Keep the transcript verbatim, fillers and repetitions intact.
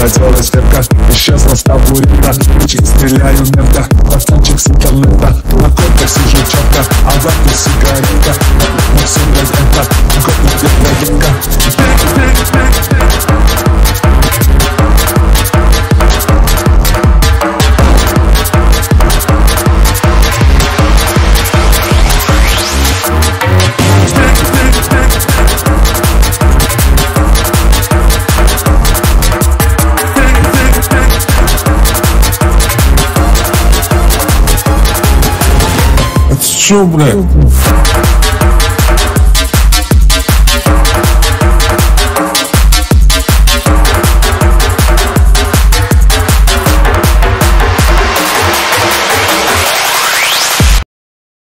разделась кепка, исчезла с табурета. Ключик стреляю мента, пацанчик с интернета. На кортах сижу четко, а в рту сигарета. Но все без это, гопник первая Шо, блядь?